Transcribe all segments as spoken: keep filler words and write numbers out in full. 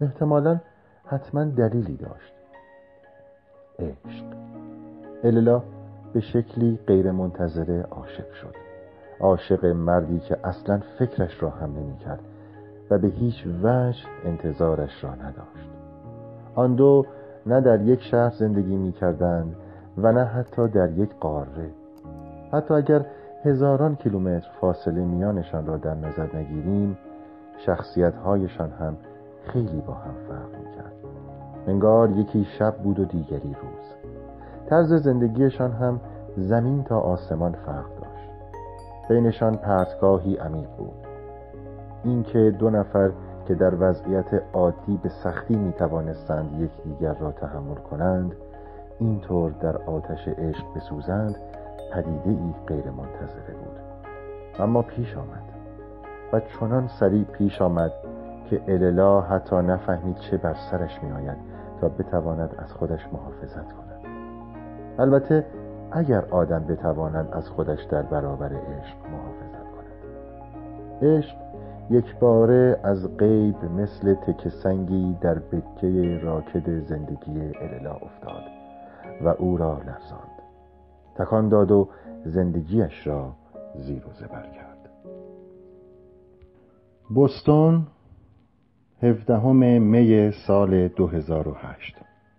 احتمالاً حتما دلیلی داشت. عشق. اللا به شکلی غیر منتظره عاشق شد. عاشق مردی که اصلاً فکرش را هم نمی کرد و به هیچ وجه انتظارش را نداشت. آن دو نه در یک شهر زندگی می کردند و نه حتی در یک قاره. حتی اگر هزاران کیلومتر فاصله میانشان را در نظر نگیریم، شخصیت‌هایشان هم خیلی با هم فرق می‌کرد. انگار یکی شب بود و دیگری روز. طرز زندگیشان هم زمین تا آسمان فرق داشت. بینشان پرتگاهی عمیق بود. اینکه دو نفر که در وضعیت عادی به سختی می‌توانستند یکدیگر را تحمل کنند، اینطور در آتش عشق بسوزند، پدیده‌ای غیر منتظره بود. اما پیش آمد و چنان سریع پیش آمد که اللا حتی نفهمید چه بر سرش می آید تا بتواند از خودش محافظت کند. البته اگر آدم بتواند از خودش در برابر عشق محافظت کند. عشق یک باره از غیب مثل تکه سنگی در بکه راکد زندگی اللا افتاد و او را لرزاند، تکان داد و زندگیش را زیر و زبر کرد. بوستون، هفدهم می سال دو هزار و هشت.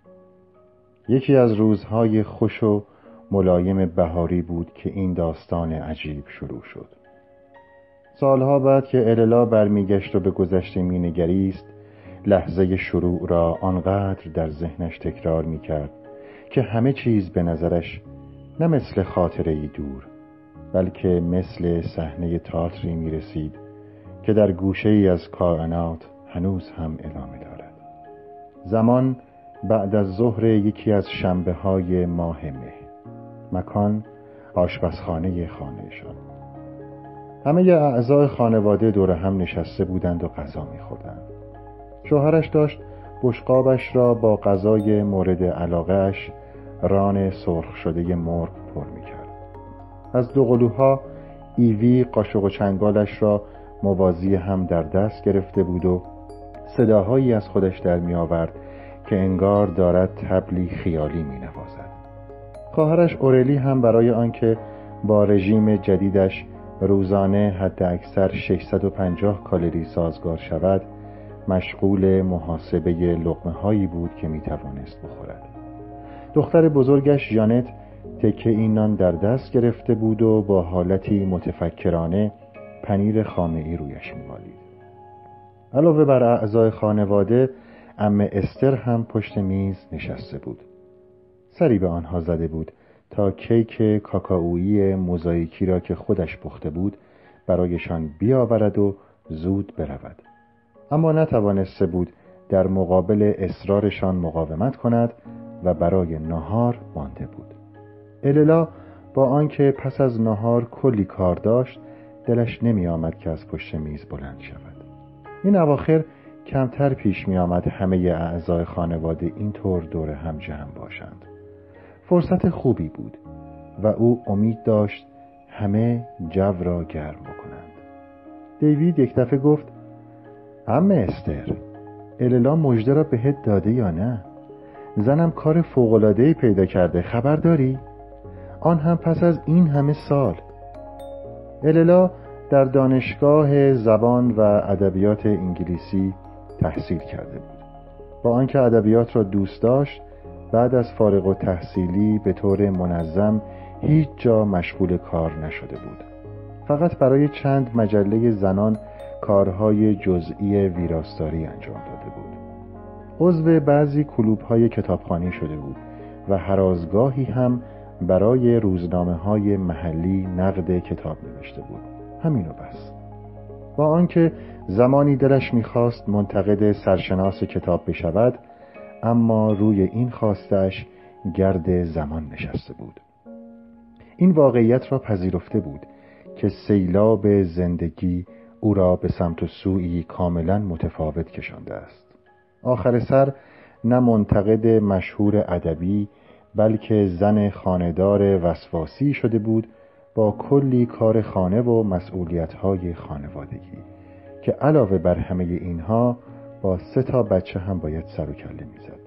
یکی از روزهای خوش و ملایم بهاری بود که این داستان عجیب شروع شد. سالها بعد که اللا برمیگشت و به گذشته مینگریست، لحظه شروع را آنقدر در ذهنش تکرار میکرد که همه چیز به نظرش نه مثل خاطره‌ای دور، بلکه مثل صحنه تئاتری می رسید که در گوشه‌ای از کائنات هنوز هم ادامه دارد. زمان بعد از ظهر یکی از شنبه‌های ماه مه. مکان آشپزخانه خانه‌شان. همه اعضای خانواده دور هم نشسته بودند و غذا می‌خوردند. شوهرش داشت بشقابش را با غذای مورد علاقه‌اش، ران سرخ شده مرغ، پر می‌کرد. از دو قلوها ایوی قاشق و چنگالش را موازی هم در دست گرفته بود و صداهایی از خودش در می آورد که انگار دارد طبلی خیالی می نوازد. خواهرش اورلی هم برای آنکه با رژیم جدیدش روزانه حد اکثر ششصد و پنجاه کالری سازگار شود، مشغول محاسبه لقمه هایی بود که می توانست بخورد. دختر بزرگش ژانت تکه این نان در دست گرفته بود و با حالتی متفکرانه پنیر خامه‌ای رویش می‌مالید. علاوه بر اعضای خانواده، عمه استر هم پشت میز نشسته بود. سری به آنها زده بود تا کیک کاکائویی موزاییکی را که خودش پخته بود برایشان بیاورد و زود برود. اما نتوانسته بود در مقابل اصرارشان مقاومت کند و برای نهار مانده بود. اللا با آنکه پس از نهار کلی کار داشت، دلش نمی آمد که از پشت میز بلند شود. این اواخر کمتر پیش می آمد همه اعضای خانواده اینطور دور هم جمع باشند. فرصت خوبی بود و او امید داشت همه جو را گرم بکنند. دیوید یک دفعه گفت: عمه استر، اللا مژده را بهت داده یا نه؟ زنم کار فوق‌العاده‌ای پیدا کرده، خبر داری؟ آن هم پس از این همه سال. اللا در دانشگاه زبان و ادبیات انگلیسی تحصیل کرده بود. با آنکه ادبیات را دوست داشت، بعد از فارغ التحصیلی به طور منظم هیچ جا مشغول کار نشده بود. فقط برای چند مجله زنان کارهای جزئی ویراستاری انجام داده بود. عضو بعضی کلوب‌های کتابخوانی شده بود و هر از گاهی هم برای روزنامه‌های محلی نقد کتاب نوشته بود. همین و بس. با آنکه زمانی دلش می‌خواست منتقد سرشناس کتاب بشود، اما روی این خواستش گرد زمان نشسته بود. این واقعیت را پذیرفته بود که سیلاب زندگی او را به سمت و سویی کاملا متفاوت کشانده است. آخر سر نه منتقد مشهور ادبی، بلکه زن خانه‌دار وسواسی شده بود با کلی کار خانه و مسئولیت‌های خانوادگی که علاوه بر همه اینها با سه تا بچه هم باید سر و کله میزد.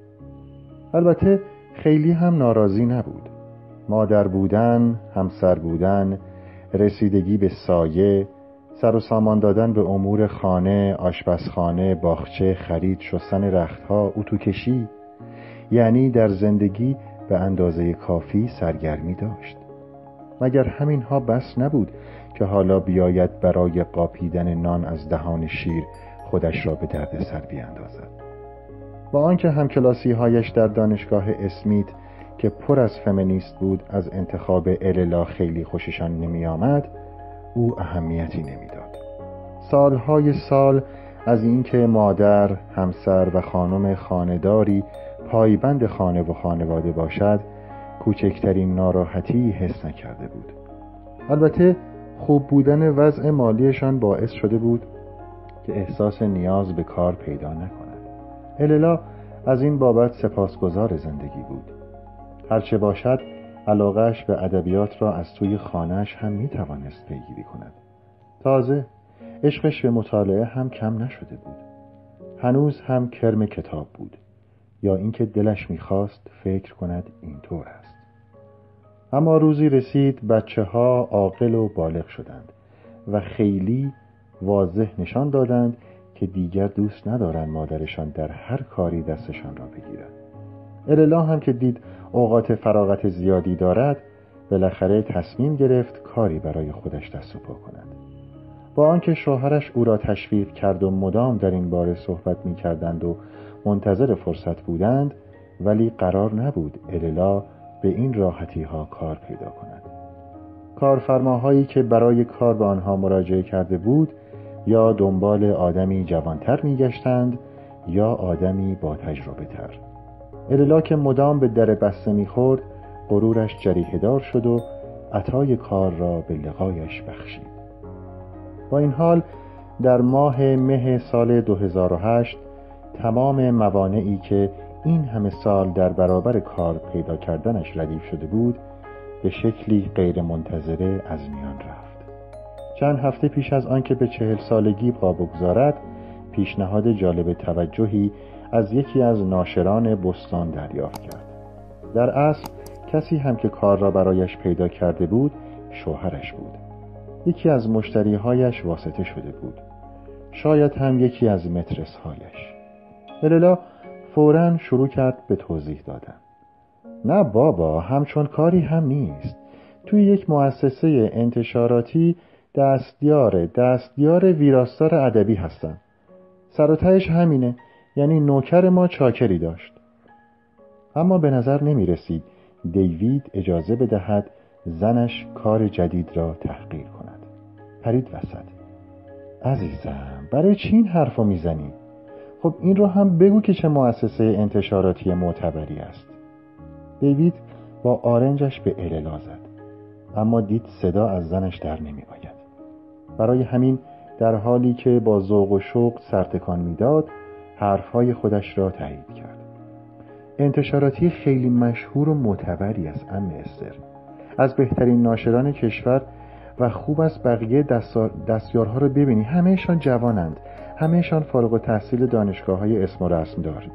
البته خیلی هم ناراضی نبود. مادر بودن، همسر بودن، رسیدگی به سایه، سر و سامان دادن به امور خانه، آشپزخانه، باغچه، خرید، شستن رختها، اتو کشی، یعنی در زندگی به اندازه کافی سرگرمی داشت. مگر همینها بس نبود که حالا بیاید برای قاپیدن نان از دهان شیر خودش را به درد سر بیاندازد؟ با آنکه همکلاسی هایش در دانشگاه اسمیت که پر از فمینیست بود از انتخاب اللا خیلی خوششان نمی آمد، او اهمیتی نمیداد. سالهای سال از اینکه مادر، همسر و خانم خانه‌داری پایبند خانه و خانواده باشد کوچکترین ناراحتی حس نکرده بود. البته خوب بودن وضع مالیشان باعث شده بود که احساس نیاز به کار پیدا نکند. اللا از این بابت سپاسگزار زندگی بود. هرچه باشد علاقه‌اش به ادبیات را از توی خانه‌اش هم میتوانست پیگیری کند. تازه عشقش به مطالعه هم کم نشده بود. هنوز هم کرم کتاب بود، یا اینکه دلش میخواست فکر کند اینطور است. اما روزی رسید بچه ها عاقل و بالغ شدند و خیلی واضح نشان دادند که دیگر دوست ندارند مادرشان در هر کاری دستشان را بگیرد. اللا هم که دید اوقات فراغت زیادی دارد، بالاخره تصمیم گرفت کاری برای خودش دست و پا کند. با آنکه شوهرش او را تشویق کرد و مدام در این باره صحبت می کردند و منتظر فرصت بودند، ولی قرار نبود اللا به این راحتی ها کار پیدا کند. کارفرماهایی که برای کار به آنها مراجعه کرده بود یا دنبال آدمی جوانتر می گشتند یا آدمی با تجربه تر. اللا که مدام به در بسته می خورد، غرورش جریحه دار شد و عطای کار را به لقایش بخشید. با این حال در ماه مه سال دو هزار و هشت تمام موانعی که این همه سال در برابر کار پیدا کردنش ردیف شده بود به شکلی غیر منتظره از میان رفت. چند هفته پیش از آنکه به چهل سالگی پا بگذارد، پیشنهاد جالب توجهی از یکی از ناشران بستان دریافت کرد. در اصل کسی هم که کار را برایش پیدا کرده بود شوهرش بود. یکی از مشتریهایش واسطه شده بود، شاید هم یکی از مترسهایش. اللا فوراً شروع کرد به توضیح دادن. نه بابا، همچون کاری هم نیست. توی یک مؤسسه انتشاراتی دستیار دستیار ویراستار ادبی هستم. سر و تهش همینه، یعنی نوکر ما چاکری داشت. اما به نظر نمی رسید دیوید اجازه بدهد زنش کار جدید را تحقیر کند. پرید وسط. عزیزم، برای چی این حرفو میزنی؟ خب این رو هم بگو که چه مؤسسه انتشاراتی معتبری است. دیوید با آرنجش به اللا زد، اما دید صدا از زنش در نمی آید. برای همین در حالی که با ذوق و شوق سرتکان میداد، حرفهای خودش را تایید کرد. انتشاراتی خیلی مشهور و معتبری است عمه استر، از بهترین ناشران کشور و خوب است بقیه دستیارها رو ببینی، همهشان جوانند، همهشان فارغ التحصیل دانشگاه‌های اسم و رسم دارند.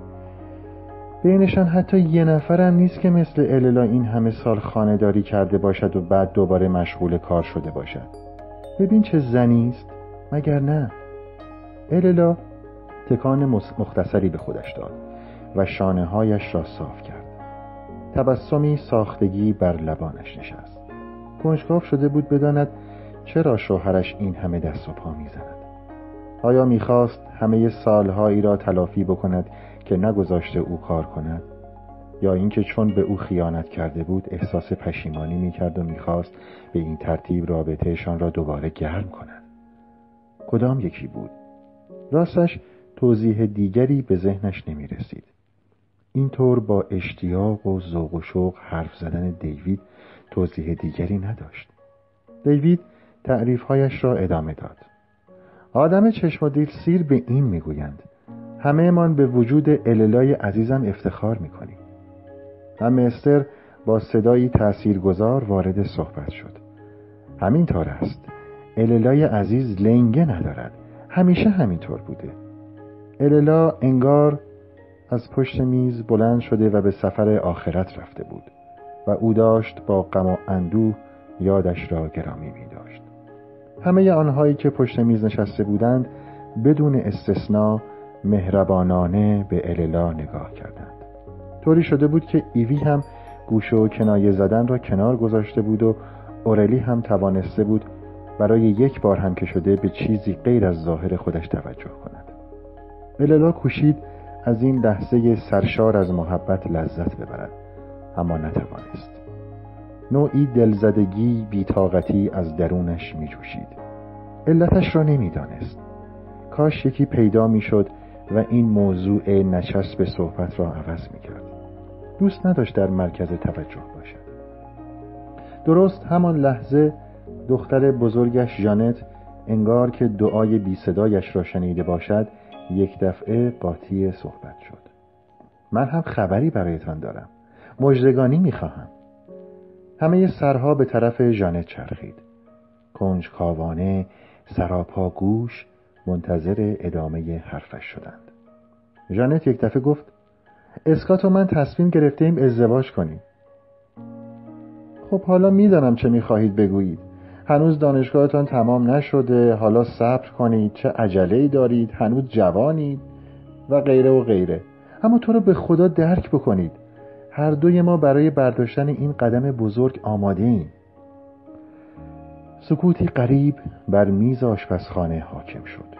بینشان حتی یه نفرم نیست که مثل اللا این همه سال خانه‌داری کرده باشد و بعد دوباره مشغول کار شده باشد. ببین چه زنی است، مگر نه؟ اللا تکان مختصری به خودش داد و شانه‌هایش را صاف کرد. تبسمی ساختگی بر لبانش نشست. کنجکاو شده بود بداند چرا شوهرش این همه دست و پا می‌زند. آیا می‌خواست همه سالهایی را تلافی بکند که نگذاشته او کار کند، یا اینکه چون به او خیانت کرده بود احساس پشیمانی می‌کرد و می‌خواست به این ترتیب رابطه‌شان را دوباره گرم کند؟ کدام یکی بود؟ راستش توضیح دیگری به ذهنش نمی‌رسید. اینطور با اشتیاق و ذوق و شوق حرف زدن دیوید توضیح دیگری نداشت. دیوید تعریف‌هایش را ادامه داد. آدم چشم و دل سیر به این میگویند: همه من به وجود اللای عزیزم افتخار میکنیم. عمه استر با صدایی تاثیرگذار وارد صحبت شد. همینطور است. اللای عزیز لنگه ندارد. همیشه همینطور بوده. اللا انگار از پشت میز بلند شده و به سفر آخرت رفته بود و او داشت با غم و اندوه یادش را گرامی می داشت. همه آنهایی که پشت میز نشسته بودند بدون استثنا مهربانانه به اللا نگاه کردند. طوری شده بود که ایوی هم گوش و کنایه زدن را کنار گذاشته بود و اورلی هم توانسته بود برای یک بار هم که شده به چیزی غیر از ظاهر خودش توجه کند. اللا کوشید از این لحظه سرشار از محبت لذت ببرد، اما نتوانست. نوعی دلزدگی، بی‌طاقتی از درونش می جوشید. علتش را نمی دانست. کاش یکی پیدا می شد و این موضوع نچسب صحبت را عوض می کرد. دوست نداشت در مرکز توجه باشد. درست همان لحظه دختر بزرگش ژانت انگار که دعای بی صدایش را شنیده باشد یک دفعه قاطی صحبت شد. من هم خبری برایتان دارم. مژدگانی می‌خواهم. همه سرها به طرف ژانت چرخید. کنجکاوانه سراپا گوش منتظر ادامه حرفش شدند. ژانت یک دفعه گفت اسکات و من تصمیم گرفتیم ازدواج کنیم. خب حالا میدانم چه میخواهید بگویید. هنوز دانشگاهتان تمام نشده، حالا صبر کنید، چه عجله‌ای دارید، هنوز جوانید و غیره و غیره. اما تو رو به خدا درک بکنید. هر دوی ما برای برداشتن این قدم بزرگ آماده ایم. سکوتی غریب بر میز آشپزخانه حاکم شد.